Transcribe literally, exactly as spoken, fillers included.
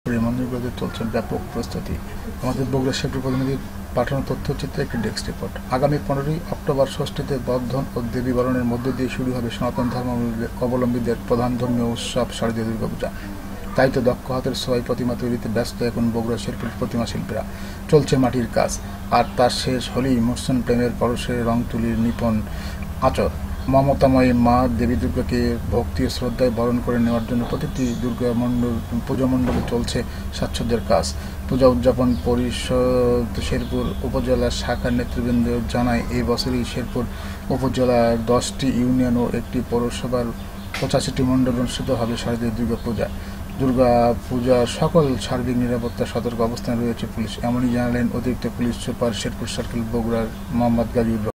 এই মন্দিরগুলোতে চলছে ব্যাপক প্রস্তুতি। আমাদের বগুড়া শেরপুর প্রতিনিধির পাঠানো তথ্যচিত্রে একটি ডেস্ক রিপোর্ট। আগামী পনেরোই অক্টোবর ষষ্ঠীতে বর্ধন ও দেবী বরণের মধ্য দিয়ে শুরু হবে সনাতন ধর্মাবলম্বীদের প্রধান ধর্মীয় উৎসব শারদীয় দুর্গাপূজা। তাই তো দক্ষ হাতের ছোঁয়ায় প্রতিমা তৈরিতে ব্যস্ত এখন বগুড়া শেরপুর প্রতিমা শিল্পীরা। চলছে মাটির কাজ, আর তার শেষ হলেই মূর্ছন প্রেমের পরশে রং তুলির নিপুণ আঁচড়। মমতাময়ী মা দেবী দুর্গাকে ভক্তি ও শ্রদ্ধায় বরণ করে নেওয়ার জন্য প্রতিটি দুর্গা মণ্ডল পূজা মণ্ডলে চলছে সাজসজ্জার কাজ। পূজা উদযাপন পরিষদ শেরপুর উপজেলার শাখার নেতৃবৃন্দ জানায়, এই বছরই শেরপুর উপজেলার দশটি ইউনিয়ন ও একটি পৌরসভার পঁচাশিটি মণ্ডল অনুষ্ঠিত হবে শারদীয় দুর্গা পূজা। দুর্গা পূজার সকল সার্বিক নিরাপত্তা সতর্ক অবস্থানে রয়েছে পুলিশ। এমনই জানালেন অতিরিক্ত পুলিশ সুপার শেরপুর সার্কেল বগুড়ার মোহাম্মদ গাজী।